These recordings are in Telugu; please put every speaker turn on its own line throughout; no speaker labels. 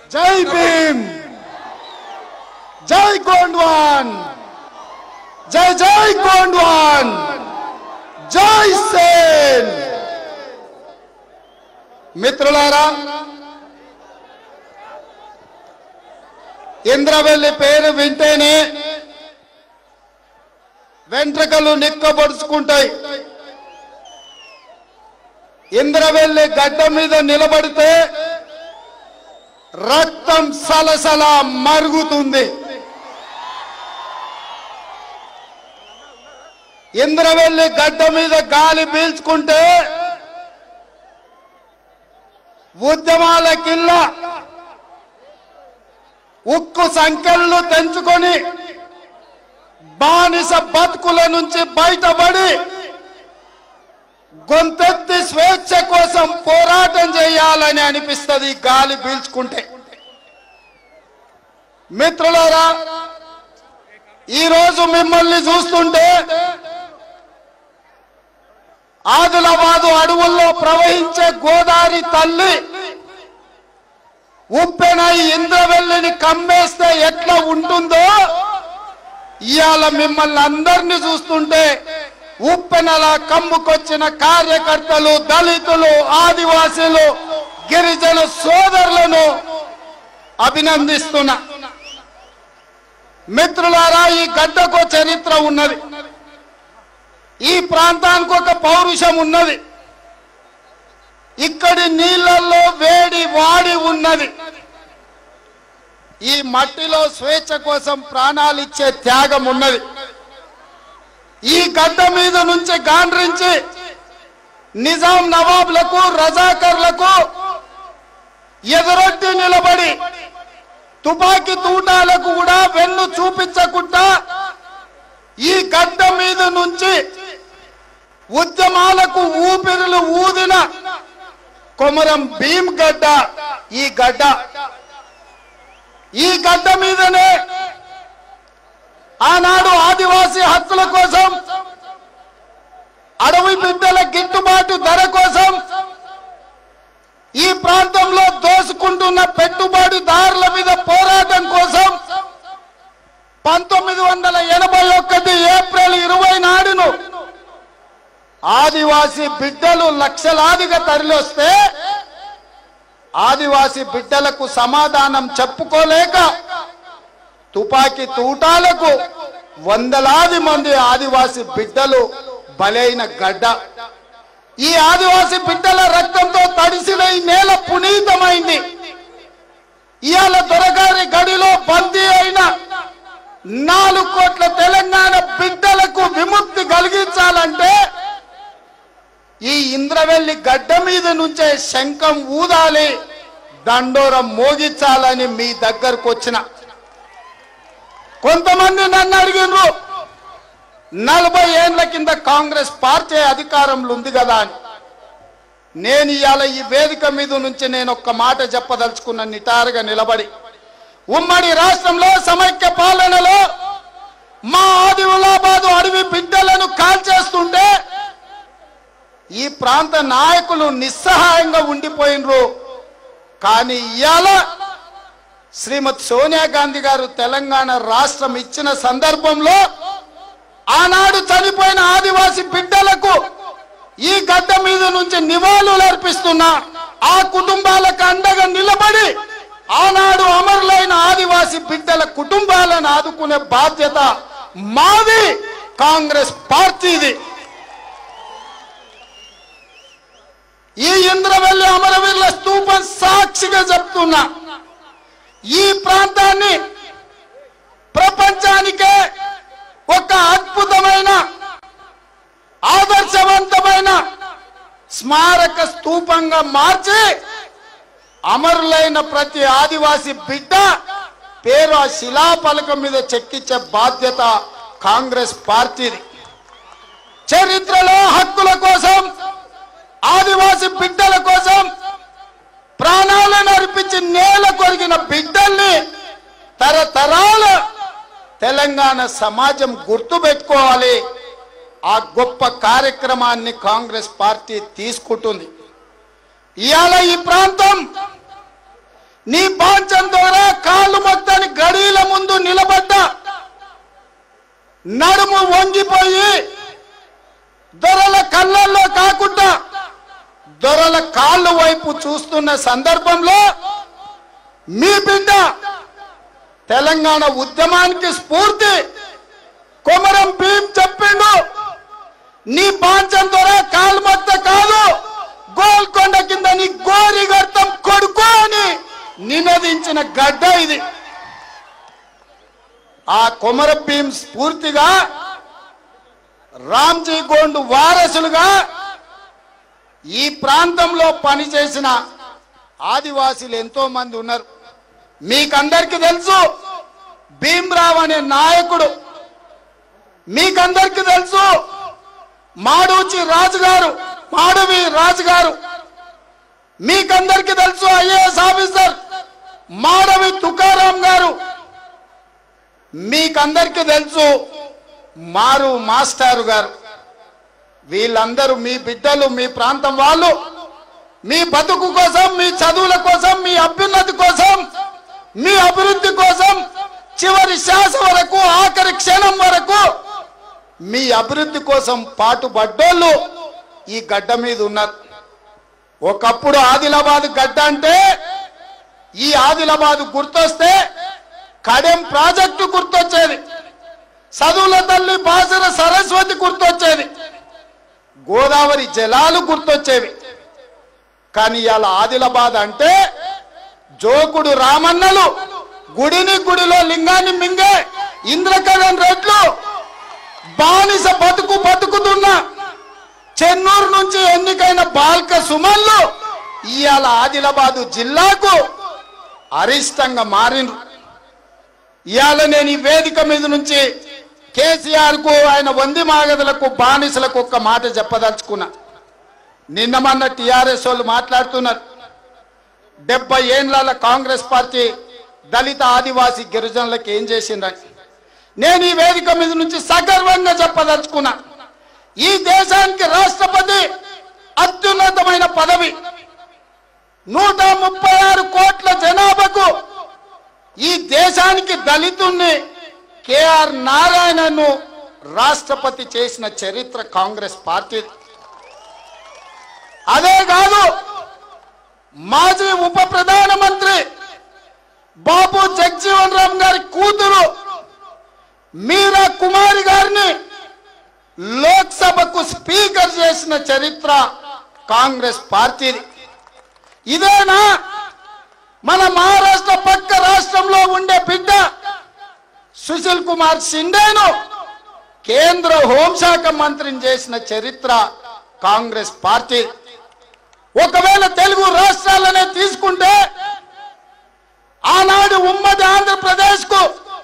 जय भीम, जय गोंडवान, जय जय गोंडवान, जय सेन। మిత్రులారా, ఇంద్రవెల్లి పేరు వింటేనే వెంట్రుకలు నిక్కబొడుచుకుంటాయి. ఇంద్రవెల్లి గడ్డ మీద నిలబడితే రక్తం సలసల మరుగుతుంది. ఇంద్రవెల్లి గడ్డ మీద గాలి పీల్చుకుంటే ఉద్యమాల కిల్ల ఉక్కు సంకెళ్ళు తెంచుకొని బానిస బతుకుల నుంచి బయటపడి గొంతెత్తి స్వేచ్ఛ కోసం పోరాటం చేయాలని అనిపిస్తుంది గాలి పీల్చుకుంటే. మిత్రులారా, ఈరోజు మిమ్మల్ని చూస్తుంటే ఆదిలాబాదు అడవుల్లో ప్రవహించే గోదావరి తల్లి ఉప్పెనై ఇంద్రవెల్లిని కమ్మేస్తే ఎట్లా ఉంటుందో ఇవాళ మిమ్మల్ని అందరినీ చూస్తుంటే ఉప్పెనల కమ్ముకొచ్చిన కార్యకర్తలు, దళితులు, ఆదివాసీలు, గిరిజన సోదరులను అభినందిస్తున్నా. మిత్రులారా, ఈ గడ్డకు చరిత్ర ఉన్నది, ఈ ప్రాంతానికి ఒక పౌరుషం ఉన్నది, ఇక్కడి నీళ్లలో వేడి వాడి ఉన్నది. ఈ మట్టిలో స్వేచ్ఛ కోసం ప్రాణాలు ఇచ్చే త్యాగం ఉన్నది. ఈ గడ్డ మీద నుంచి గాండ్రించి నిజాం నవాబులకు, రజాకర్లకు ఎదురొట్టి నిలబడి తుపాకీ తూటాలకు కూడా వెన్ను చూపించకుండా ఈ గడ్డ మీద నుంచి ఉద్యమాలకు ఊపిరులు ఊదిన కొమరం భీం గడ్డ ఈ గడ్డ. ఈ గడ్డ మీదనే ఆనాడు ఆదివాసీ హక్కుల కోసం, అడవి బిడ్డల గిట్టుబాటు ధర కోసం, ఈ ప్రాంతంలో దోసుకుంటున్న పెట్టుబడిదారుల మీద పోరాటం కోసం 1981 ఏప్రిల్ 20 నాడును ఆదివాసీ బిడ్డలు లక్షలాదిగా తరలివస్తే ఆదివాసీ బిడ్డలకు సమాధానం చెప్పుకోలేక తుపాకీ తూటాలకు వందలాది మంది ఆదివాసీ బిడ్డలు బలైన గడ్డ. ఈ ఆదివాసీ బిడ్డల రక్తంతో తడిసిన ఈ నేల పునీతమైంది. ఇవాళ దొరగారి గడిలో బందీ అయిన 4 కోట్ల తెలంగాణ బిడ్డలకు విముక్తి కలిగించాలంటే ఈ ఇంద్రవెల్లి గడ్డ మీద నుంచే శంఖం ఊదాలి, దండోరం మోగించాలని మీ దగ్గరకు వచ్చిన. కొంతమంది నన్ను అడిగినారు 40 ఏళ్ల కింద కాంగ్రెస్ పార్టీ అధికారంలో ఉంది కదా అని. నేను ఇవాళ ఈ వేదిక మీద నుంచి నేను ఒక్క మాట చెప్పదలుచుకున్న, నిటారుగా నిలబడి ఉమ్మడి రాష్ట్రంలో సమైక్య పాలనలో మా ఆదిలాబాదు అడవి బిడ్డలను కాల్చేస్తుంటే ఈ ప్రాంత నాయకులు నిస్సహాయంగా ఉండిపోయినరు. కానీ ఇవాళ శ్రీమతి సోనియా గాంధీ గారు తెలంగాణ రాష్ట్రం ఇచ్చిన సందర్భంలో ఆనాడు చనిపోయిన ఆదివాసీ బిడ్డలకు ఈ గడ్డ మీద నుంచి నివాళులు అర్పిస్తున్నా. ఆ కుటుంబాలకు అండగా నిలబడి ఆనాడు అమరులైన ఆదివాసీ బిడ్డల కుటుంబాలను ఆదుకునే బాధ్యత మాది, కాంగ్రెస్ పార్టీది. ఈ ఇంద్రవెల్లి అమరవీరుల స్తూపం సాక్షిగా చెప్తున్నా, ఈ ప్రాంతాన్ని ప్రపంచానికే ఒక అద్భుతమైన ఆదర్శవంతమైన స్మారక స్తూపంగా మార్చి అమరులైన ప్రతి ఆదివాసీ బిడ్డ పేరు ఆ శిలాఫలకం మీద చెక్కించే బాధ్యత కాంగ్రెస్ పార్టీది. చరిత్రలో హక్కుల కోసం, ఆదివాసీ బిడ్డల కోసం ప్రాణాలను అర్పించి నేల కొరిగిన బిడ్డల్ని తరతరాల తెలంగాణ సమాజం గుర్తుపెట్టుకోవాలి. ఆ గొప్ప కార్యక్రమాన్ని కాంగ్రెస్ పార్టీ తీసుకుంటుంది. ఇవాళ ఈ ప్రాంతం నీ బాంచం ద్వారా కాళ్ళు మొత్తాన్ని గడియల ముందు నిలబడ్డ నడుము వంగిపోయి దొరల కళ్ళల్లో కాకుండా దొరల కాళ్ళు వైపు చూస్తున్న సందర్భంలో మీ బిడ్డ తెలంగాణ ఉద్యమానికి స్ఫూర్తి కొమరం భీం చెప్పిండు, నీ బాంచం ద్వారా కాళ్ళు మొత్త కాదు గోల్కొండ కింద నీ గోరి గర్తం కొడుకు అని నినదించిన గడ్డ ఇది. ఆ కొమరం భీం స్ఫూర్తిగా రామ్జీ గోండు వారసులుగా ఈ ప్రాంతంలో పనిచేసిన ఆదివాసీలు ఎంతో మంది ఉన్నారు. మీకందరికీ తెలుసు భీమ్రావ్ అనే నాయకుడు, మీకందరికీ తెలుసు మాడూచి రాజు గారు, మాడవి రాజు గారు, మీకందరికీ తెలుసు ఐఏఎస్ ఆఫీసర్ మాడవి తుకారాం గారు, మీకందరికీ తెలుసు మారు మాస్టారు గారు. వీళ్ళందరూ మీ బిడ్డలు, మీ ప్రాంతం వాళ్ళు. మీ బతుకు కోసం, మీ చదువుల కోసం, మీ అభ్యున్నతి కోసం, మీ అభివృద్ధి కోసం చివరి శ్వాస వరకు, ఆఖరి క్షణం వరకు మీ అభివృద్ధి కోసం పాటుపడ్డోళ్ళు ఈ గడ్డ మీద ఉన్నారు. ఒకప్పుడు ఆదిలాబాద్ గడ్డ అంటే ఈ ఆదిలాబాద్ గుర్తొస్తే కడెం ప్రాజెక్టు గుర్తొచ్చేది, చదువుల తల్లి బాసర సరస్వతి గుర్తొచ్చేది, గోదావరి జలాలు గుర్తొచ్చేవి. కానీ ఇవాళ ఆదిలాబాద్ అంటే జోకుడు రామన్నలు గుడిని గుడిలో లింగాన్ని మింగే ఇంద్రకరణ్ రెడ్లు బానిస బతుకు బతుకుతున్న చెన్నూరు నుంచి ఎన్నికైన బాల్క సుమన్లు ఇవాళ ఆదిలాబాదు జిల్లాకు అరిష్టంగా మారిన. ఇవాళ నేను ఈ వేదిక మీద నుంచి కేసీఆర్ కు ఆయన వంది మాగదులకు బానిసలకు ఒక్క మాట చెప్పదలుచుకున్నా. నిన్న మొన్న టిఆర్ఎస్ వాళ్ళు మాట్లాడుతున్నారు 70 ఏళ్ల కాంగ్రెస్ పార్టీ దళిత ఆదివాసీ గిరిజనులకు ఏం చేసిందని. నేను ఈ వేదిక మీద నుంచి సగర్వంగా చెప్పదలుచుకున్నా, ఈ దేశానికి రాష్ట్రపతి అత్యున్నతమైన పదవి, 136 కోట్ల జనాభాకు ఈ దేశానికి దళితుణ్ణి కేఆర్ నారాయణను రాష్ట్రపతి చేసిన చరిత్ర కాంగ్రెస్ పార్టీ. అదే కాదు, మాజీ ఉప ప్రధానమంత్రి బాబు జగజీవన్ రామ్ గారి కూతురు మీరా కుమారి గారిని లోక్సభకు స్పీకర్ చేసిన చరిత్ర కాంగ్రెస్ పార్టీది. ఇదేనా మన మహారాష్ట్ర పక్క రాష్ట్రంలో ఉండే బిడ్డ సుశీల్ కుమార్ షిండేను కేంద్ర హోంశాఖ మంత్రిని చేసిన చరిత్ర కాంగ్రెస్ పార్టీ. ఒకవేళ తెలుగు రాష్ట్రాలనే తీసుకుంటే ఆనాడు ఉమ్మడి ఆంధ్రప్రదేశ్ కు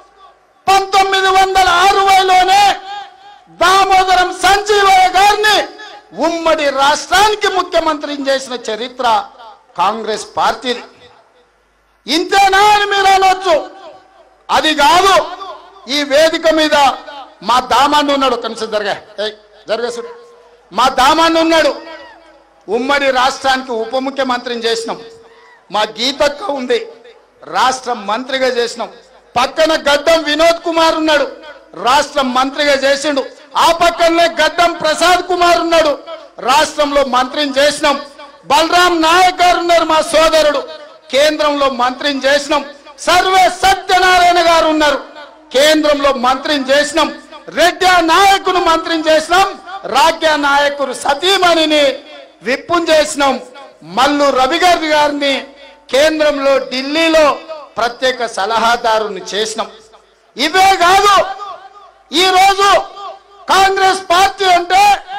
1960లోనే దామోదరం సంజీవయ్య గారిని ఉమ్మడి రాష్ట్రానికి ముఖ్యమంత్రిని చేసిన చరిత్ర కాంగ్రెస్ పార్టీది. ఇంతేనా అని మీరు అనొచ్చు. అది కాదు, ఈ వేదిక మీద మా దామాన్ని ఉన్నాడు, కనీసం జరగ మా దామాన్ని ఉన్నాడు, ఉమ్మడి రాష్ట్రానికి ఉప ముఖ్యమంత్రిని చేసినాం. మా గీతక్క ఉంది, రాష్ట్ర మంత్రిగా చేసినాం. పక్కన గడ్డం వినోద్ కుమార్ ఉన్నాడు, రాష్ట్ర మంత్రిగా చేసిండు. ఆ పక్కనే గడ్డం ప్రసాద్ కుమార్ ఉన్నాడు, రాష్ట్రంలో మంత్రిని చేసినాం. బలరాం నాయక్ గారు ఉన్నారు, మా సోదరుడు, కేంద్రంలో మంత్రిని చేసినాం. సర్వే సత్యనారాయణ గారు ఉన్నారు, కేంద్రంలో మంత్రిని చేసినాం. రెడ్డి నాయకును మంత్రిని చేసినాం. రాజ్య నాయకుడు సతీమణిని విప్పుని చేసినాం. మల్లు రవి గారిని కేంద్రంలో ఢిల్లీలో ప్రత్యేక సలహాదారుని చేసినాం. ఇవే కాదు, ఈ రోజు కాంగ్రెస్ పార్టీ అంటే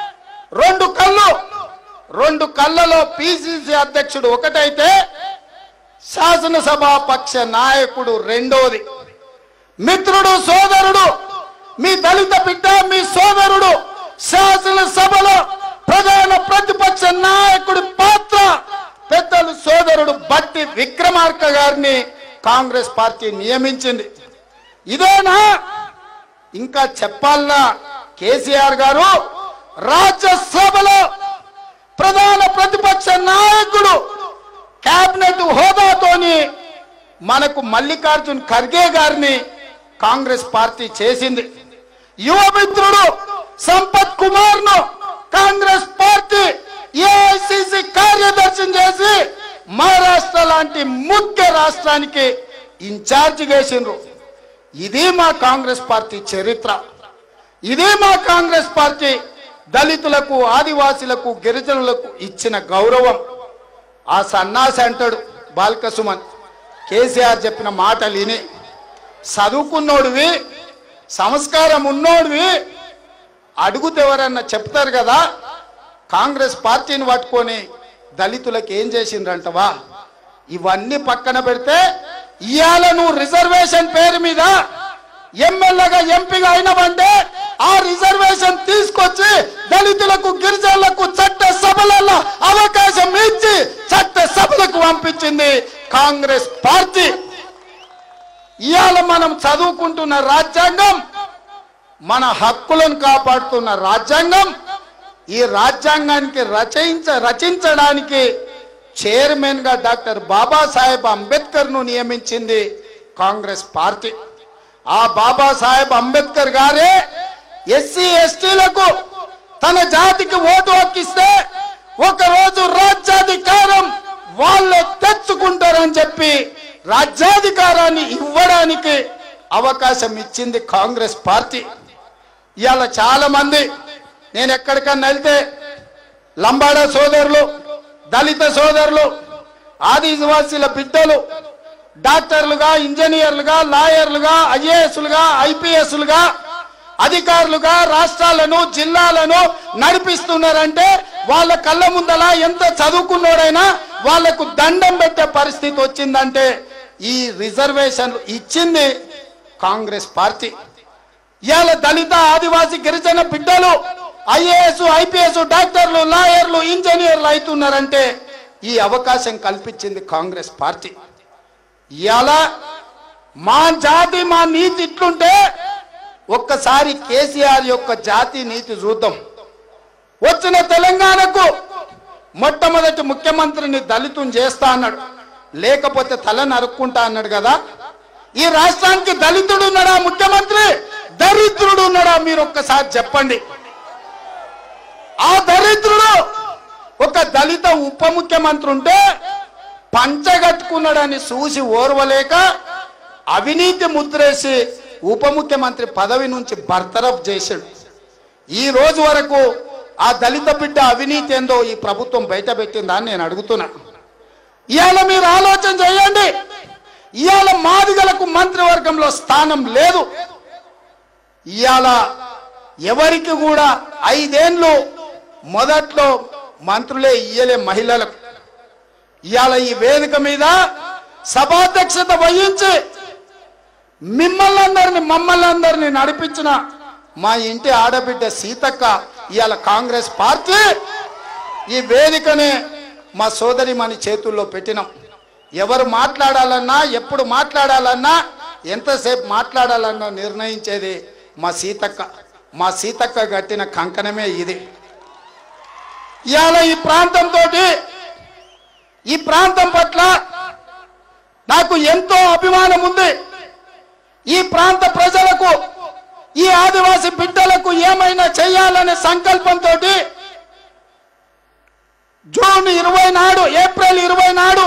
రెండు కళ్ళలో పిసిసి అధ్యక్షుడు ఒకటైతే శాసనసభాపక్ష నాయకుడు రెండోది. మిత్రుడు, సోదరుడు, మీ దళిత బిడ్డ, మీ సోదరుడు శాసనసభలో ప్రధాన ప్రతిపక్ష నాయకుడి పాత్ర పెద్దలు సోదరుడు బట్టి విక్రమార్క గారిని కాంగ్రెస్ పార్టీ నియమించింది. ఇదేనా? ఇంకా చెప్పాలన్నా, కేసీఆర్ గారు రాజ్యసభలో ప్రధాన ప్రతిపక్ష నాయకుడు కేబినెట్ హోదాతోని మనకు మల్లికార్జున్ ఖర్గే గారిని కాంగ్రెస్ పార్టీ చేసింది. యువ మిత్రుడు సంపత్ కుమార్ ను కాంగ్రెస్ పార్టీ ఏఐసిసి కార్యదర్శిని చేసి మహారాష్ట్ర లాంటి ముఖ్య రాష్ట్రానికి ఇన్ఛార్జ్ చేసిండ్రు. ఇది మా కాంగ్రెస్ పార్టీ చరిత్ర. ఇదే మా కాంగ్రెస్ పార్టీ దళితులకు, ఆదివాసీలకు, గిరిజనులకు ఇచ్చిన గౌరవం. ఆ సన్నాసి అంటాడు బాల్క సుమన్, కేసీఆర్ చెప్పిన మాటలు విని చదువుకున్నోడివి, సంస్కారం ఉన్నోడివి, అడుగుతే ఎవరన్నా చెప్తారు కదా. కాంగ్రెస్ పార్టీని పట్టుకొని దళితులకు ఏం చేసిండ్రంటవా? ఇవన్నీ పక్కన పెడితే ఇవాళ నువ్వు రిజర్వేషన్ పేరు మీద ఎమ్మెల్యేగా ఎంపీగా అయినవంటే ఆ రిజర్వేషన్ తీసుకొచ్చి దళితులకు, గిరిజనులకు చట్ట సభలలో అవకాశం ఇచ్చి చట్ట సభలకు పంపించింది కాంగ్రెస్ పార్టీ. ఇవాళ మనం చదువుకుంటున్న రాజ్యాంగం, మన హక్కులను కాపాడుతున్న రాజ్యాంగం, ఈ రాజ్యాంగానికి రచించడానికి చైర్మన్ గా డాక్టర్ బాబాసాహెబ్ అంబేద్కర్ ను నియమించింది కాంగ్రెస్ పార్టీ. ఆ బాబాసాహెబ్ అంబేద్కర్ గారే ఎస్సీ ఎస్టీలకు తన జాతికి ఓటు హక్కిస్తే ఒకరోజు రాజ్యాధికారం వాళ్ళే తెచ్చుకుంటారని చెప్పి రాజ్యాధికారాన్ని ఇవ్వడానికి అవకాశం ఇచ్చింది కాంగ్రెస్ పార్టీ. ఇవాళ చాలా మంది నేను ఎక్కడికన్నా వెళ్తే లంబాడా సోదరులు, దళిత సోదరులు, ఆదివాసీల బిడ్డలు డాక్టర్లుగా, ఇంజనీర్లుగా, లాయర్లుగా, ఐఏఎస్లుగా, ఐపీఎస్లుగా, అధికారులుగా రాష్ట్రాలను, జిల్లాలను నడిపిస్తున్నారంటే వాళ్ళ కళ్ళ ముందల ఎంత చదువుకున్నోడైనా వాళ్లకు దండం పెట్టే పరిస్థితి వచ్చిందంటే ఈ రిజర్వేషన్లు ఇచ్చింది కాంగ్రెస్ పార్టీ. ఇవాళ దళిత, ఆదివాసీ, గిరిజన బిడ్డలు ఐఏఎస్, ఐపీఎస్, డాక్టర్లు, లాయర్లు, ఇంజనీర్లు అవుతున్నారంటే ఈ అవకాశం కల్పించింది కాంగ్రెస్ పార్టీ. ఇవాళ మా జాతి, మా నీతి ఇట్లుంటే ఒక్కసారి కేసీఆర్ యొక్క జాతి నీతి చూద్దాం. వచ్చిన తెలంగాణకు మొట్టమొదటి ముఖ్యమంత్రిని దళితుని చేస్తా అన్నాడు, లేకపోతే తల నరుక్కుంటా అన్నాడు కదా. ఈ రాష్ట్రానికి దళితుడు ఉన్నాడా ముఖ్యమంత్రి? దరిద్రుడు ఉన్నాడా? మీరు ఒక్కసారి చెప్పండి. ఆ దరిద్రుడు ఒక దళిత ఉప ముఖ్యమంత్రి ఉంటే పంచగట్టుకున్నాడని చూసి ఓర్వలేక అవినీతి ముద్రేసి ఉప ముఖ్యమంత్రి పదవి నుంచి బర్తరఫ్ చేశాడు. ఈ రోజు వరకు ఆ దళిత బిడ్డ అవినీతి ఏందో ఈ ప్రభుత్వం బయట పెట్టిందా అని నేను అడుగుతున్నా. ఇవాళ మీరు ఆలోచన చేయండి. ఇవాళ మాదిగలకు మంత్రివర్గంలో స్థానం లేదు. ఇవాళ ఎవరికి కూడా 5 ఏళ్ళు మొదట్లో మంత్రులే ఇయ్యలే మహిళలకు. ఇవాళ ఈ వేదిక మీద సభాధ్యక్షత వహించి మమ్మల్ని అందరినీ నడిపించిన మా ఇంటి ఆడబిడ్డ సీతక్క ఇవాళ కాంగ్రెస్ పార్టీ ఈ వేదికనే మా సోదరి మన చేతుల్లో పెట్టినాం. ఎవరు మాట్లాడాలన్నా, ఎప్పుడు మాట్లాడాలన్నా, ఎంతసేపు మాట్లాడాలన్నా నిర్ణయించేది మా సీతక్క. మా సీతక్క కట్టిన కంకణమే ఇది. ఇవాళ ఈ ప్రాంతం పట్ల నాకు ఎంతో అభిమానం ఉంది. ఈ ప్రాంత ప్రజలకు, ఈ ఆదివాసీ బిడ్డలకు ఏమైనా చేయాలనే సంకల్పంతో జూన్ 20 నాడు, ఏప్రిల్ 20 నాడు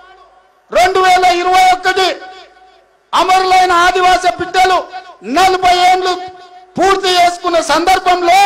2021 అమరులైన ఆదివాసీ బిడ్డలు 40 ఏళ్ళు పూర్తి చేసుకున్న సందర్భంలో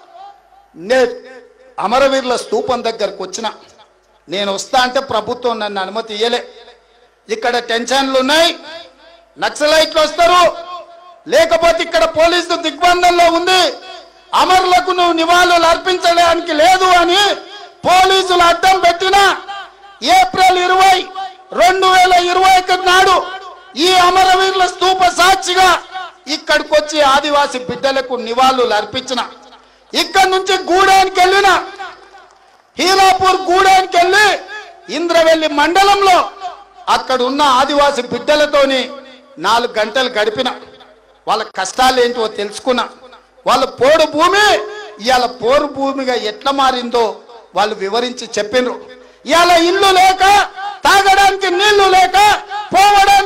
అమరవీరుల స్తూపం దగ్గరకు వచ్చిన. నేను వస్తా అంటే ప్రభుత్వం నన్ను అనుమతి ఇయ్యలే. ఇక్కడ టెన్షన్లు ఉన్నాయి, నక్సలైట్లు వస్తారు, లేకపోతే ఇక్కడ పోలీసు దిగ్బంధంలో ఉంది, అమరులకు నువ్వు నివాళులు అర్పించడానికి లేదు అని పోలీసులు అడ్డం పెట్టిన ఏప్రిల్ 20, 2021 నాడు ఈ అమరవీరుల స్తూప సాక్షిగా ఇక్కడికి వచ్చి ఆదివాసీ బిడ్డలకు నివాళులు అర్పించిన. ఇక్కడ నుంచి గూడానికి వెళ్ళిన, హీరాపూర్ గూడానికి వెళ్ళి ఇంద్రవెల్లి మండలంలో అక్కడ ఉన్న ఆదివాసీ బిడ్డలతోని 4 గంటలు గడిపిన. వాళ్ళ కష్టాలు ఏంటో తెలుసుకున్నా. వాళ్ళ పోడు భూమి ఇవాళ పోరు భూమిగా ఎట్లా మారిందో వాళ్ళు వివరించి చెప్పినారు. ఇవాళ ఇల్లు లేక, తాగడానికి నీళ్లు లేక, పోవడానికి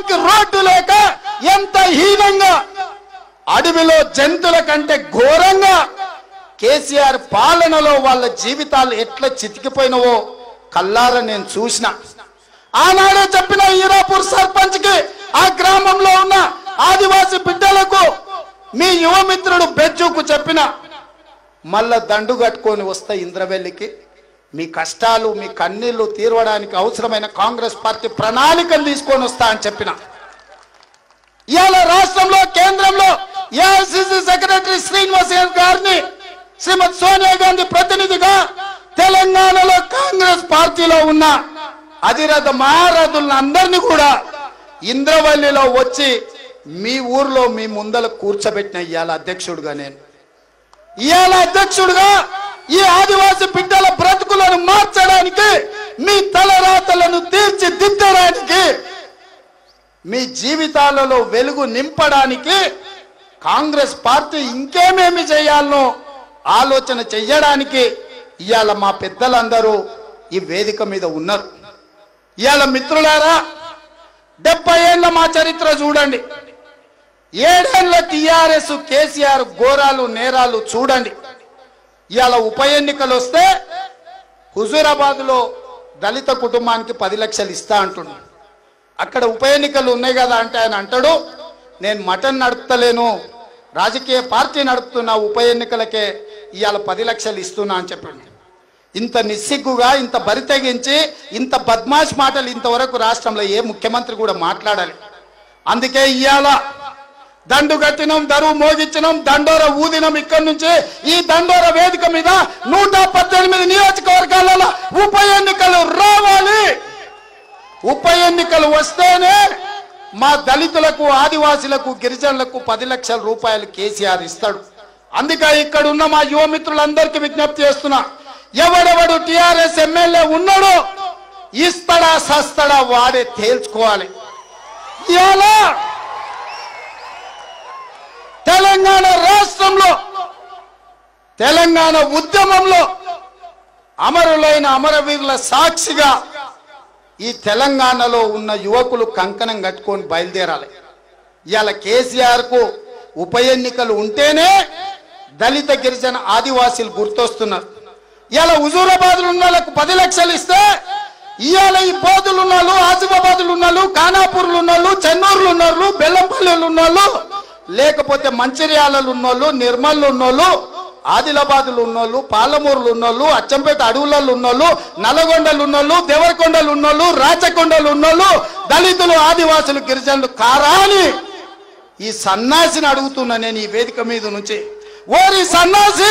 దళితుల కంటే ఘోరంగా కేసీఆర్ పాలనలో వాళ్ళ జీవితాలు ఎట్లా చితికిపోయినవో కల్లారా నేను చూసిన. ఆనాడే చెప్పిన హీరాపూర్ సర్పంచ్ కి ఆ గ్రామంలో ఉన్న ఆదివాసి బిడ్డలకు మీ యువమిత్రుడు బెజ్జుకు చెప్పిన, మళ్ళా దండు కట్టుకొని వస్తా ఇంద్రవెల్లికి, మీ కష్టాలు మీ కన్నీళ్లు తీర్వడానికి అవసరమైన కాంగ్రెస్ పార్టీ ప్రణాళికలు తీసుకొని వస్తా అని చెప్పిన. ఇవాళ రాష్ట్రంలో కేంద్రంలో ఏఐసిసి సెక్రటరీ శ్రీనివాస్ గారిని శ్రీమతి సోనియా గాంధీ ప్రతినిధిగా తెలంగాణలో కాంగ్రెస్ పార్టీలో ఉన్న అధిరథ మహారథులను అందరినీ కూడా ఇంద్రవల్లిలో వచ్చి మీ ఊర్లో మీ ముందల కూర్చోబెట్టిన ఇవాళ అధ్యక్షుడుగా నేను. ఇవాళ అధ్యక్షుడుగా ఈ ఆదివాసి బిడ్డల బ్రతుకులను మార్చడానికి, మీ తలరాతలను తీర్చిదిద్దడానికి, మీ జీవితాలలో వెలుగు నింపడానికి కాంగ్రెస్ పార్టీ ఇంకేమేమి చేయాలనో ఆలోచన చెయ్యడానికి ఇవాళ మా పెద్దలందరూ ఈ వేదిక మీద ఉన్నారు. ఇవాళ మిత్రులారా, 70 ఏళ్ల మా చరిత్ర చూడండి. 7 ఏళ్ల టిఆర్ఎస్ కేసీఆర్ ఘోరాలు నేరాలు చూడండి. ఇవాళ ఉప ఎన్నికలు వస్తే హుజూరాబాద్ లో దళిత కుటుంబానికి 10 లక్షలు ఇస్తా అంటున్నాడు. అక్కడ ఉప ఎన్నికలు ఉన్నాయి కదా అంటే ఆయన అంటాడు, నేను మటన్ నడుపుతలేను, రాజకీయ పార్టీ నడుపుతున్నా, ఉప ఎన్నికలకే ఇవాళ 10 లక్షలు ఇస్తున్నా అని చెప్పాడు. ఇంత నిస్సిగ్గుగా, ఇంత బరితెగించి, ఇంత బద్మాష్ మాటలు ఇంతవరకు రాష్ట్రంలో ఏ ముఖ్యమంత్రి కూడా మాట్లాడాలి. అందుకే ఇవాళ దండు కట్టినం, దరువు మోగించినం, దండోర ఊదినం. ఇక్కడి నుంచి ఈ దండోర వేదిక మీద 118 నియోజకవర్గాలలో ఉప ఎన్నికలు రావాలి. ఉప ఎన్నికలు వస్తేనే మా దళితులకు, ఆదివాసులకు, గిరిజనులకు 10 లక్షల రూపాయలు కేసీఆర్ ఇస్తాడు. అందుకే ఇక్కడ ఉన్న మా యువమిత్రులందరికీ విజ్ఞప్తి చేస్తున్నా, ఎవడెవడు టిఆర్ఎస్ ఎమ్మెల్యే ఉన్నాడో ఇస్తాడా సస్తాడా వాడే తేల్చుకోవాలి. ఇలా తెలంగాణ రాష్ట్రంలో, తెలంగాణ ఉద్యమంలో అమరులైన అమరవీరుల సాక్షిగా ఈ తెలంగాణలో ఉన్న యువకులు కంకణం కట్టుకొని బయలుదేరాలి. ఇవాళ కేసీఆర్ కు ఉప ఎన్నికలు ఉంటేనే దళిత గిరిజన ఆదివాసీలు గుర్తొస్తున్నారు. ఇవాళ హుజూరాబాద్ ఉన్న వాళ్ళకు 10 లక్షలు ఇస్తే ఇవాళ ఈ బోధులు ఉన్నోళ్ళు, ఆసిఫాబాద్లు ఉన్నోళ్ళు, ఖానాపూర్లు ఉన్నోళ్ళు, చెన్నూరులు ఉన్నోళ్ళు, బెల్లంపల్లిలు ఉన్నోళ్ళు, లేకపోతే మంచిర్యాలలు ఉన్నోళ్ళు, నిర్మల్లు ఉన్నోళ్ళు, ఆదిలాబాద్లు ఉన్నోళ్ళు, పాలమూరులు ఉన్నోళ్ళు, అచ్చంపేట అడవులలో ఉన్నోళ్ళు, నల్గొండలు ఉన్నోళ్ళు, దేవరకొండలు ఉన్నోళ్ళు, రాచకొండలు ఉన్నోళ్ళు, దళితులు, ఆదివాసులు, గిరిజనులు కారాని ఈ సన్నాసిని అడుగుతున్నా నేను ఈ వేదిక మీద నుంచి. ఓరి సన్నాసి,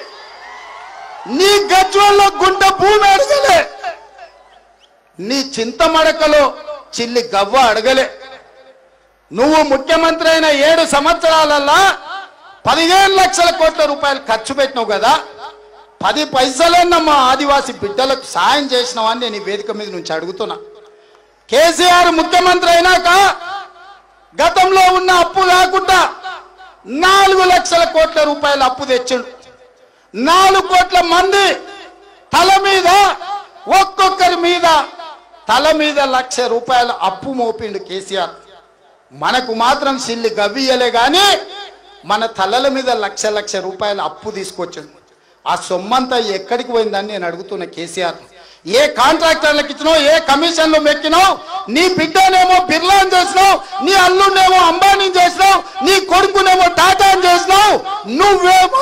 నీ గజ్వల్లో గుంట భూమి అడగలే, నీ చింతమడకలో చిల్లి గవ్వ అడగలే. నువ్వు ముఖ్యమంత్రి అయిన 7 సంవత్సరాలల్లా 15 లక్షల కోట్ల రూపాయలు ఖర్చు పెట్టినావు కదా, 10 పైసలన్నా మా ఆదివాసి బిడ్డలకు సాయం చేసినావని నేను ఈ వేదిక మీద నుంచి అడుగుతున్నా. కేసీఆర్ ముఖ్యమంత్రి అయినాక గతంలో ఉన్న అప్పు కాకుండా 4 లక్షల కోట్ల రూపాయలు అప్పు తెచ్చిండు. 4 కోట్ల మంది తల మీద, ఒక్కొక్కరి మీద తల మీద 1,00,000 రూపాయల అప్పు మోపిండు కేసీఆర్. మనకు మాత్రం సిల్లి గవ్వియలే గాని మన తలల మీద 1,00,000 రూపాయల అప్పు తీసుకొచ్చాడు. ఆ సొమ్మంతా ఎక్కడికి పోయిందని నేను అడుగుతున్న కేసీఆర్. ఏ కాంట్రాక్టర్లకు ఇచ్చినావు, ఏ కమిషన్లు మెక్కినావు, నీ బిడ్డనేమో బిర్లాని చేసినావు, నీ అల్లునేమో అంబానీ చేసినావు, నీ కొడుకునేమో టాటాని చేసినావు, నువ్వేమో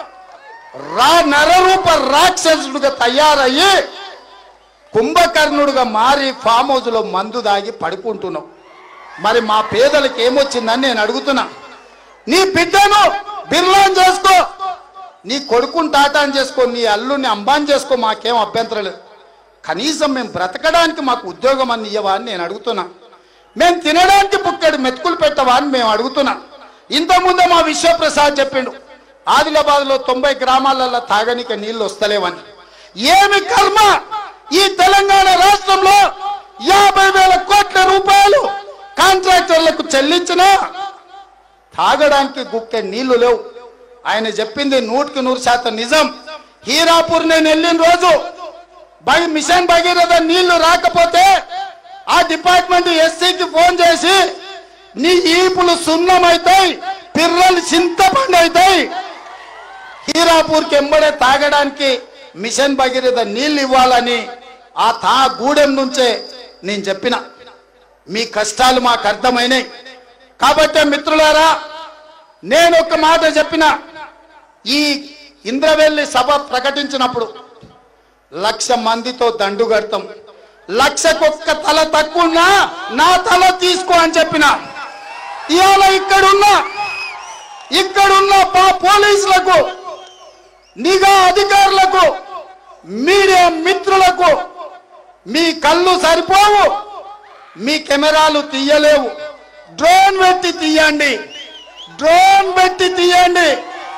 నరరూప రాక్షసుడుగా తయారయ్యి కుంభకర్ణుడుగా మారి ఫామ్ హౌస్ లో మందు దాగి పడుకుంటున్నావు. మరి మా పేదలకు ఏమొచ్చిందని నేను అడుగుతున్నా. నీ బిడ్డను బిర్లాని చేసుకో, నీ కొడుకుని టాటాని చేసుకో, నీ అల్లుని అంబానీ చేసుకో, మాకేం అభ్యంతరం లేదు. కనీసం మేము బ్రతకడానికి మాకు ఉద్యోగం అని ఇవ్వవా అని నేను అడుగుతున్నా. మేము తినడానికి పుక్కడి మెతుకులు పెట్టవా అని మేము అడుగుతున్నా. ఇంతకుముందే మా విశ్వప్రసాద్ చెప్పిండు, ఆదిలాబాద్ లో 90 గ్రామాలలో తాగనిక నీళ్లు వస్తలేవని. ఏమి కర్మ, ఈ తెలంగాణ రాష్ట్రంలో 50,000 కోట్ల రూపాయలు కాంట్రాక్టర్లకు చెల్లించినా తాగడానికి గుక్కె నీళ్లు లేవు. ఆయన చెప్పింది 100% నిజం. హీరాపూర్ నేను వెళ్ళిన రోజు మిషన్ భగీరథ నీళ్లు రాకపోతే ఆ డిపార్ట్మెంట్ ఎస్సీకి ఫోన్ చేసి నీ ఈపులు సున్నమైతాయి, పిర్రలు చింతపండు అవుతాయి. హీరాపూర్కి ఎంబడే తాగడానికి మిషన్ భగీరథ నీళ్ళు ఇవ్వాలని ఆ గూడెం నుంచే నేను చెప్పిన. మీ కష్టాలు మాకు అర్థమైనాయి. కాబట్టి మిత్రులారా, నేను ఒక మాట చెప్పిన. ఈ ఇంద్రవెల్లి సభ ప్రకటించినప్పుడు 1,00,000 మందితో దండు కడతాం, 1,00,000 తల తక్కువ నా తల తీసుకో అని చెప్పిన. ఇవాళ ఇక్కడున్న పోలీసులకు, నిఘా అధికారులకు, మీడియా మిత్రులకు మీ కళ్ళు సరిపోవు, మీ కెమెరాలు తీయలేవు. డ్రోన్ పెట్టి తీయండి, డ్రోన్ పెట్టి తీయండి.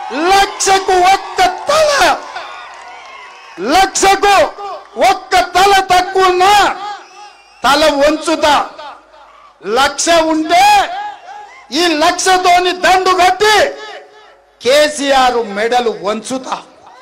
1,00,000 తల తక్కువ తల వంచుతా. 1,00,000 ఉంటే ఈ 1,00,000తోని దండు కట్టి కేసీఆర్ మెడలు వంచుతా.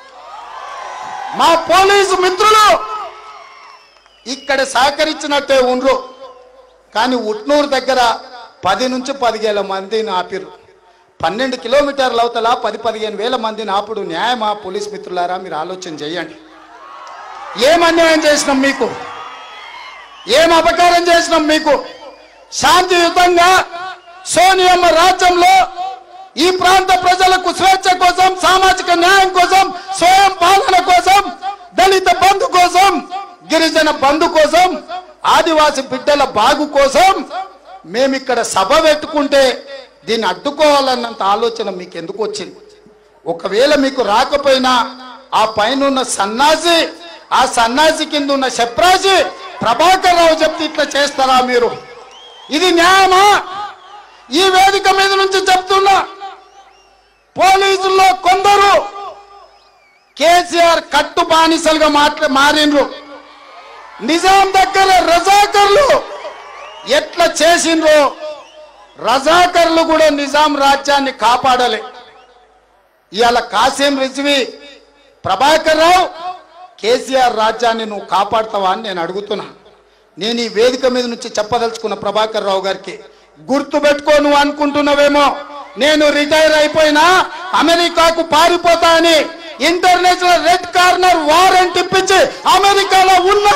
మా పోలీసు మిత్రులు ఇక్కడ సహకరించినట్టే ఉండ్రు, కానీ ఉట్నూరు దగ్గర 10 నుంచి 15 మందిని ఆపిరు. 12 కిలోమీటర్ల అవతల 10-15 వేల మందిని ఆపుడు న్యాయమా? పోలీస్ మిత్రులారా, మీరు ఆలోచన చేయండి. ఏం అన్యాయం చేసినాం మీకు? ఏం అపకారం చేసినాం మీకు? శాంతియుతంగా సోనియమ్మ రాజ్యంలో ఈ ప్రాంత ప్రజలకు స్వేచ్ఛ కోసం, సామాజిక న్యాయం కోసం, స్వయం పాలన కోసం, దళిత బంధు కోసం, గిరిజన బంధు కోసం, ఆదివాసి బిడ్డల బాగు కోసం మేమిక్కడ సభ పెట్టుకుంటే దీన్ని అడ్డుకోవాలన్నంత ఆలోచన మీకు ఎందుకు వచ్చింది? ఒకవేళ మీకు రాకపోయినా ఆ పైన సన్నాసి, ఆ సన్నాసి కింద ఉన్న శప్రాసి ప్రభాకర్ రావు చెప్తే ఇట్లా చేస్తారా మీరు? ఇది న్యాయమా? ఈ వేదిక మీద నుంచి చెప్తున్నా, పోలీసుల్లో కొందరు కేసీఆర్ కట్టు బానిసలుగా మారిండ్రు. నిజాం దగ్గర రజాకర్లు ఎట్లా చేసిండ్రో రజాకర్లు కూడా నిజాం రాజ్యాన్ని కాపాడలే. ఇవాళ కాసిం రిజ్వీ, ప్రభాకర్ రావు, కేసీఆర్ రాజ్యాన్ని నువ్వు కాపాడుతావా అని నేను అడుగుతున్నా. నేను ఈ వేదిక మీద నుంచి చెప్పదలుచుకున్న ప్రభాకర్ రావు గారికి, గుర్తు పెట్టుకో. నువ్వు అనుకుంటున్నావేమో నేను రిటైర్ అయిపోయినా అమెరికాకు పారిపోతా అని ఇంటర్నేషనల్ రెడ్ కార్నర్ వారెంట్ ఇప్పించి అమెరికాలో ఉన్న,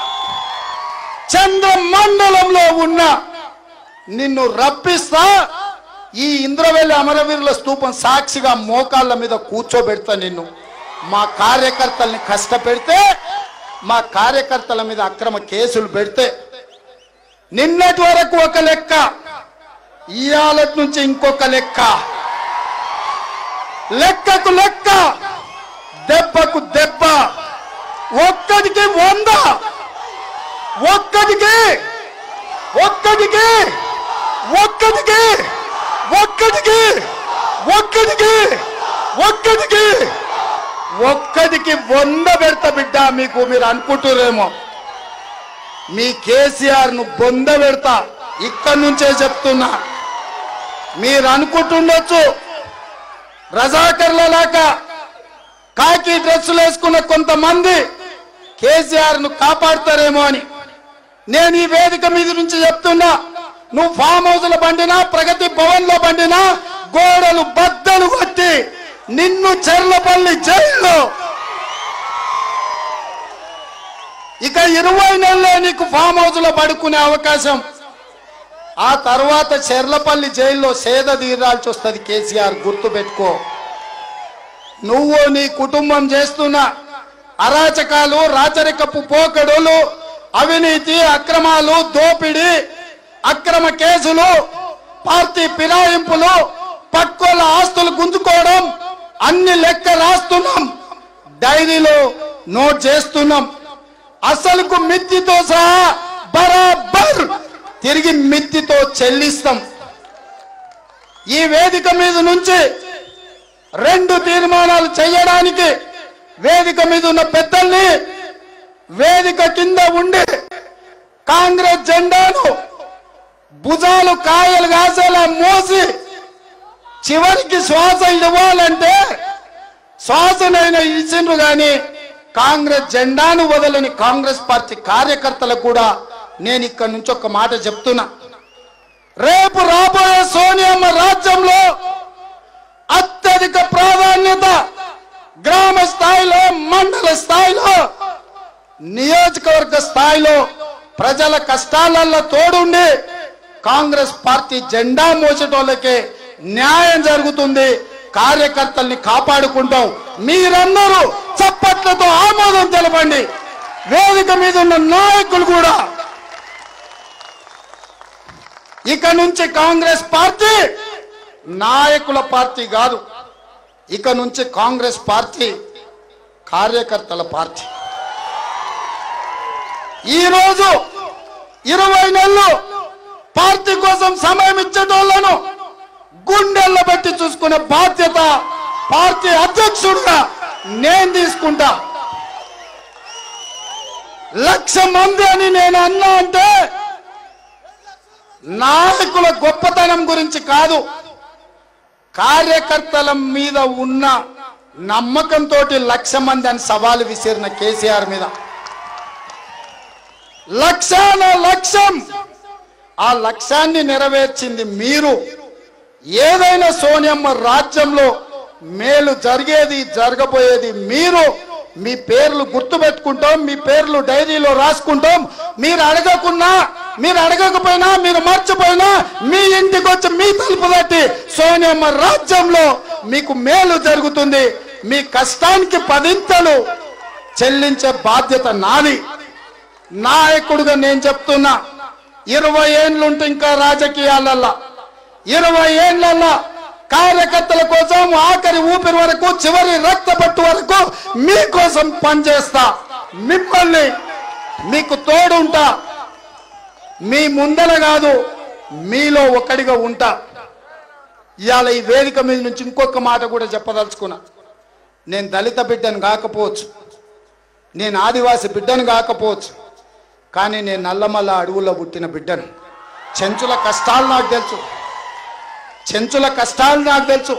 చంద్రమండలంలో ఉన్న నిన్ను రప్పిస్తా. ఈ ఇంద్రవెల్లి అమరవీరుల స్తూపం సాక్షిగా మోకాళ్ళ మీద కూర్చోబెడతా నిన్ను. మా కార్యకర్తల్ని కష్టపెడితే, మా కార్యకర్తల మీద అక్రమ కేసులు పెడితే, నిన్నటి వరకు ఒక లెక్క, ఇవాళ నుంచి ఇంకొక లెక్క, లెక్కకు లెక్క, దెబ్బకు దెబ్బ, ఒక్కడికి 100, ఒక్కడికి ఒక్కడికి ఒక్కడికి ఒక్కడికి ఒక్కడికి ఒక్కడికి ఒక్కడికి 100 పెడతా బిడ్డ. మీకు మీరు అనుకుంటురేమో మీ కేసీఆర్ ను బొంద పెడతా. ఇక్కడి నుంచే చెప్తున్నా. మీరు అనుకుంటుండొచ్చు రజాకర్ల లాగా కాకి డ్రెస్సులు వేసుకున్న కొంతమంది కేసీఆర్ ను కాపాడుతారేమో అని. నేను ఈ వేదిక మీద నుంచి చెప్తున్నా, నువ్వు ఫామ్ హౌస్ల బండినా, ప్రగతి భవన్ లో బండినా, గోడలు బద్దలు కొట్టి నిన్ను చెర్లపల్లి జైల్లో ఇక 20 నెలలే నీకు ఫామ్ హౌస్ లో పడుకునే అవకాశం. ఆ తర్వాత చెర్లపల్లి జైల్లో సేద తీరాల్సి వస్తుంది. కేసీఆర్ గుర్తు పెట్టుకో. నువ్వు నీ కుటుంబం చేస్తున్న అరాచకాలు, రాచరికపు పోకడులు, అవినీతి, అక్రమాలు, దోపిడీ, అక్రమ కేసులు, పార్టీ ఫిరాయింపులు, పక్కోళ్ళ ఆస్తులు గుంజుకోవడం అన్ని లెక్క రాస్తున్నాం, డైరీలో నోట్ చేస్తున్నాం. అసలుకు మిత్తితో సహా బరాబర్ తిరిగి మిత్తితో చెల్లిస్తాం. ఈ వేదిక మీద నుంచి 2 తీర్మానాలు చేయడానికి వేదిక మీద ఉన్న పెద్దల్ని, వేదిక కింద ఉండి కాంగ్రెస్ జెండాను భుజాలు కాయలు కాసేలా మోసి చివరికి శ్వాస ఇవ్వాలంటే శ్వాసనైనా ఇచ్చిండ్రు కానీ కాంగ్రెస్ జెండాను వదలని కాంగ్రెస్ పార్టీ కార్యకర్తలకు కూడా నేను ఇక్కడి నుంచి ఒక మాట చెప్తున్నా. రేపు రాబోయే సోనియమ్మ రాజ్యంలో అత్యధిక ప్రాధాన్యత గ్రామ స్థాయిలో, మండల స్థాయిలో, నియోజకవర్గ స్థాయిలో ప్రజల కష్టాలలో తోడుండి కాంగ్రెస్ పార్టీ జెండా మోసేటోళ్ళకే న్యాయం జరుగుతుంది. కార్యకర్తల్ని కాపాడుకుంటాం. మీరందరూ చప్పట్లతో ఆమోదం తెలపండి. వేదిక మీద ఉన్న నాయకులు కూడా ఇక నుంచి కాంగ్రెస్ పార్టీ నాయకుల పార్టీ కాదు, ఇక నుంచి కాంగ్రెస్ పార్టీ కార్యకర్తల పార్టీ. ఈరోజు 20 నెలలు పార్టీ కోసం సమయం ఇచ్చేటోళ్లను గుండెల్లో పెట్టి చూసుకునే బాధ్యత పార్టీ అధ్యక్షుడిగా నేను తీసుకుంటా. 1,00,000 మంది అని నేను అన్నా అంటే నాయకుల గొప్పతనం గురించి కాదు, కార్యకర్తల మీద ఉన్న నమ్మకంతో 1,00,000 మంది అని సవాలు విసిరిన కేసీఆర్ మీద. లక్ష్యం, ఆ లక్ష్యాన్ని నెరవేర్చింది మీరు. ఏదైనా సోనియమ్మ రాజ్యంలో మేలు జరిగేది జరగబోయేది మీరు. మీ పేర్లు గుర్తు పెట్టుకుంటాం, మీ పేర్లు డైరీలో రాసుకుంటాం. మీరు అడగకున్నా, మీరు అడగకపోయినా, మీరు మర్చిపోయినా మీ ఇంటికి వచ్చి మీ తలుపు తట్టి సోనియమ్మ రాజ్యంలో మీకు మేలు జరుగుతుంది. మీ కష్టానికి 10 చెల్లించే బాధ్యత నాది. నాయకుడిగా నేను చెప్తున్నా, 20 ఏళ్ళుంటే ఇంకా రాజకీయాలల్లో 20 ఏళ్ళల్లో కార్యకర్తల కోసం ఆఖరి ఊపిరి వరకు, చివరి రక్త పట్టు వరకు మీకోసం పనిచేస్తా. మిమ్మల్ని మీకు తోడుంటా. మీ ముందర కాదు, మీలో ఒకడిగా ఉంటా. ఇవాళ ఈ వేదిక మీద నుంచి ఇంకొక మాట కూడా చెప్పదలుచుకున్నా. నేను దళిత బిడ్డను కాకపోవచ్చు, నేను ఆదివాసి బిడ్డను కాకపోవచ్చు, కానీ నేను నల్లమల్ల అడవుల్లో పుట్టిన బిడ్డను. చెంచుల కష్టాలు నాకు తెలుసు, చెంచుల కష్టాలు నాకు తెలుసు.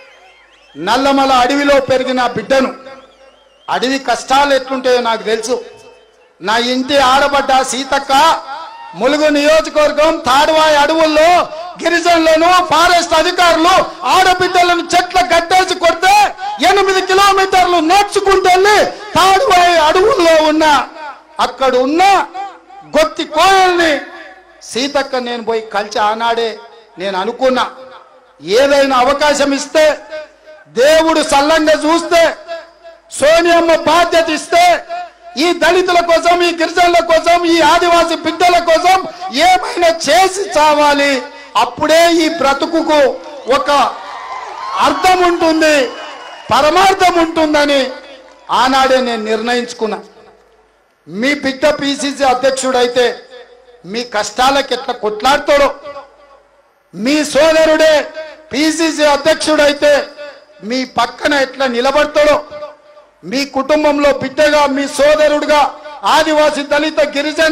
నల్లమల అడవిలో పెరిగిన బిడ్డను. అడవి కష్టాలు ఎట్లుంటాయో నాకు తెలుసు. నా ఇంటి ఆడబడ్డ సీతక్క ములుగు నియోజకవర్గం తాడువాయి అడవుల్లో గిరిజనులను ఫారెస్ట్ అధికారులు ఆడబిడ్డలను చెట్ల గట్టేసి కొడితే 8 కిలోమీటర్లు నడుచుకుంటూ వెళ్ళి తాడువాయి అడవుల్లో ఉన్న అక్కడ ఉన్న గొత్తి కోయల్ని సీతక్క నేను పోయి కలిసి ఆనాడే నేను అనుకున్నా, ఏదైనా అవకాశం ఇస్తే, దేవుడు సల్లంగా చూస్తే, సోనియమ్మ బాధ్యత ఇస్తే, ఈ దళితుల కోసం, ఈ గిరిజనుల కోసం, ఈ ఆదివాసి బిడ్డల కోసం ఏమైనా చేసి చావాలి. అప్పుడే ఈ బ్రతుకుకు ఒక అర్థం ఉంటుంది, పరమార్థం ఉంటుందని ఆనాడే నేను నిర్ణయించుకున్నా. మీ బిడ్డ పిసిసి అధ్యక్షుడైతే మీ కష్టాలకు ఎట్లా కొట్లాడతాడో, మీ సోదరుడే పిసిసి అధ్యక్షుడైతే మీ పక్కన ఎట్లా నిలబడతాడో, మీ కుటుంబంలో బిడ్డగా, మీ సోదరుడుగా ఆదివాసి దళిత గిరిజన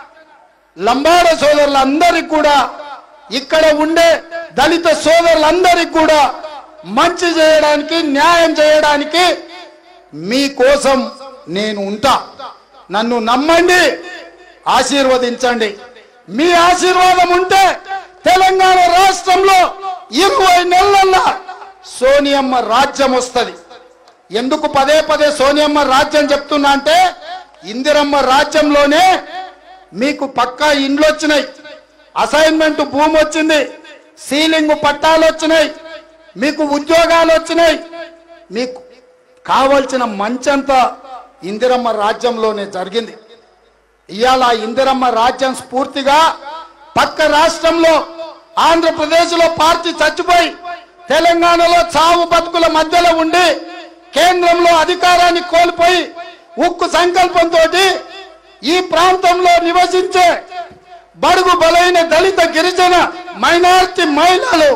లంబాడ సోదరులందరికీ కూడా, ఇక్కడ ఉండే దళిత సోదరులందరికీ కూడా మంచి చేయడానికి, న్యాయం చేయడానికి మీకోసం నేను ఉంటా. నన్ను నమ్మండి, ఆశీర్వదించండి. మీ ఆశీర్వాదం ఉంటే తెలంగాణ రాష్ట్రంలో 20 నెలల్లో సోనియమ్మ రాజ్యం వస్తుంది. ఎందుకు పదే పదే సోనియమ్మ రాజ్యం చెప్తున్నా అంటే, ఇందిరమ్మ రాజ్యంలోనే మీకు పక్కా ఇండ్లు వచ్చినాయి, అసైన్మెంట్ భూమి వచ్చింది, సీలింగ్ పట్టాలు వచ్చినాయి, మీకు ఉద్యోగాలు వచ్చినాయి, మీకు కావలసిన మంచంతా ఇందిరమ్మ రాజ్యంలోనే జరిగింది. ఇవాళ ఇందిరమ్మ రాజ్యం స్ఫూర్తిగా పక్క రాష్ట్రంలో ఆంధ్రప్రదేశ్లో పార్టీ చచ్చిపోయి తెలంగాణలో చావు బతుకుల మధ్యలో ఉండి కేంద్రంలో అధికారాన్ని కోల్పోయి ఉక్కు సంకల్పంతో ఈ ప్రాంతంలో నివసించే బడుగు బలైన దళిత గిరిజన మైనారిటీ మహిళలు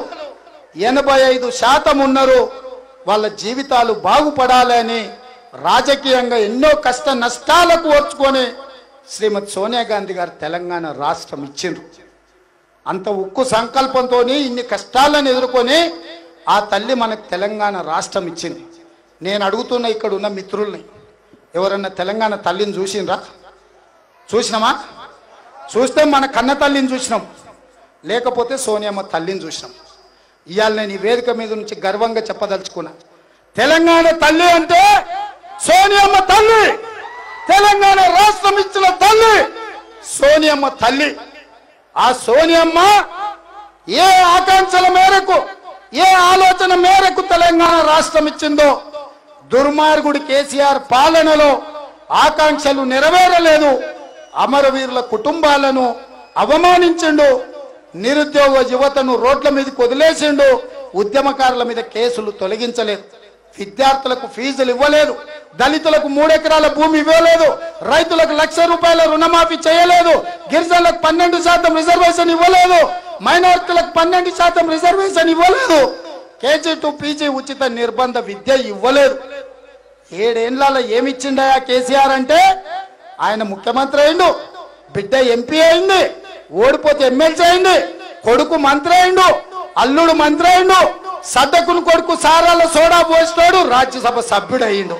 85% ఉన్నారు. వాళ్ళ జీవితాలు బాగుపడాలని రాజకీయంగా ఎన్నో కష్ట నష్టాలకు ఓర్చుకొని శ్రీమతి సోనియా గాంధీ గారు తెలంగాణ రాష్ట్రం ఇచ్చిండ్రు. అంత ఉక్కు సంకల్పంతో ఇన్ని కష్టాలను ఎదుర్కొని ఆ తల్లి మనకు తెలంగాణ రాష్ట్రం ఇచ్చింది. నేను అడుగుతున్న ఇక్కడ ఉన్న మిత్రుల్ని, ఎవరన్నా తెలంగాణ తల్లిని చూసిండ్రా? చూసినామా? చూస్తే మన కన్న తల్లిని చూసినాం, లేకపోతే సోనియమ్మ తల్లిని చూసినాం. ఇవాళ నేను ఈ వేదిక మీద నుంచి గర్వంగా చెప్పదలుచుకున్నా, తెలంగాణ తల్లి అంటే సోనియమ్మ తల్లి, తెలంగాణ రాష్ట్రం ఇచ్చిన తల్లి సోనియమ్మ తల్లి. ఆ సోనియమ్మ ఏ ఆకాంక్షల మేరకు, ఏ ఆలోచన మేరకు తెలంగాణ రాష్ట్రం ఇచ్చిందో దుర్మార్గుడి కేసీఆర్ పాలనలో ఆకాంక్షలు నెరవేరలేదు. అమరవీరుల కుటుంబాలను అవమానించిండు, నిరుద్యోగ యువతను రోడ్ల మీదకి వదిలేసిండు, ఉద్యమకారుల మీద కేసులు తొలగించలేదు, విద్యార్థులకు ఫీజులు ఇవ్వలేదు, దళితులకు 3 ఎకరాల భూమి ఇవ్వలేదు, రైతులకు ₹1,00,000 రుణమాఫీ చేయలేదు, గిరిజనులకు 12% రిజర్వేషన్ ఇవ్వలేదు, మైనారిటీలకు 12% రిజర్వేషన్ ఇవ్వలేదు, KG to PG ఉచిత నిర్బంధ విద్య ఇవ్వలేదు. 7 ఏళ్లలో ఏమిచ్చిండయా కేసీఆర్ అంటే, ఆయన ముఖ్యమంత్రి అయిండు, బిడ్డ ఎంపీ అయింది, ఓడిపోతే ఎమ్మెల్సీ అయింది, కొడుకు మంత్రి అయిండు, అల్లుడు మంత్రి అయిండు, సద్దకుని కొడుకు సారాల సోడా పోస్తాడు, రాజ్యసభ సభ్యుడు అయ్యిండు.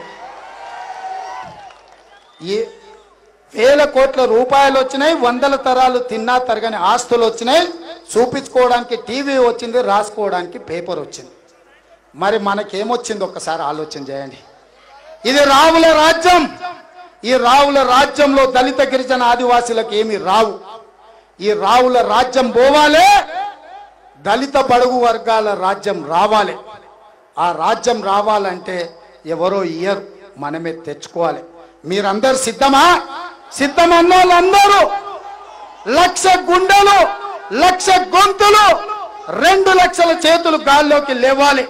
వేల కోట్ల రూపాయలు వచ్చినాయి, 100 తరాలు తిన్నా తరగని ఆస్తులు వచ్చినాయి, చూపించుకోవడానికి టీవీ వచ్చింది, రాసుకోవడానికి పేపర్ వచ్చింది. మరి మనకేమొచ్చింది ఒక్కసారి ఆలోచన చేయండి. ఇది రావుల రాజ్యం. ఈ రావుల రాజ్యంలో దళిత గిరిజన ఆదివాసీలకు ఏమి రావు. ఈ రావుల రాజ్యం పోవాలి, దళిత బడుగు వర్గాల రాజ్యం రావాలి. ఆ రాజ్యం రావాలంటే ఎవరో ఇయ్యరు, మనమే తెచ్చుకోవాలి. మీరందరూ సిద్ధమా? సిద్ధమన్న వాళ్ళందరూ 1,00,000 గుండెలు, 1,00,000 గొంతులు, 2 లక్షల చేతులు గాల్లోకి లేవాలి.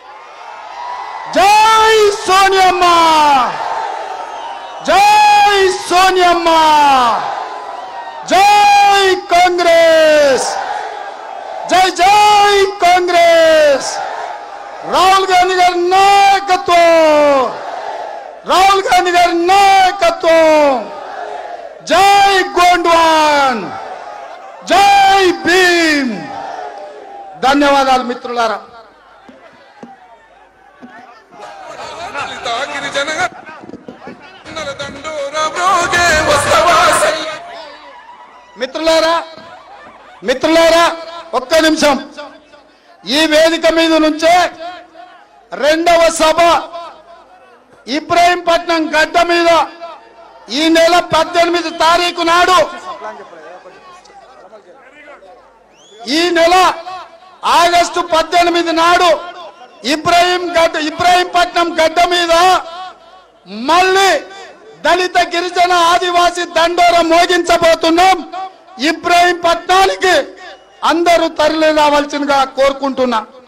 జై సోనియమ్మ, జై సోనియమ్మ, జై కాంగ్రెస్, జై జై కాంగ్రెస్. రాహుల్ గాంధీ గారి నాయకత్వం, రాహుల్ గాంధీ గారి నాయకత్వం. జై గోండ్వాన్, జై భీమ్. ధన్యవాదాలు మిత్రులారా. మిత్రులారా ఒక్క నిమిషం. ఈ వేదిక మీద నుంచే 2వ సభ ఇబ్రహీంపట్నం గడ్డ మీద ఈ నెల 18 తారీఖు నాడు, ఈ నెల ఆగస్టు 18 నాడు ఇబ్రహీంపట్నం గడ్డ మీద మళ్ళీ దళిత గిరిజన ఆదివాసీ దండోర మోగించబోతున్నాం. ఇబ్రహీంపట్నానికి అందరూ తరలి రావాల్సిందిగా కోరుకుంటున్నా.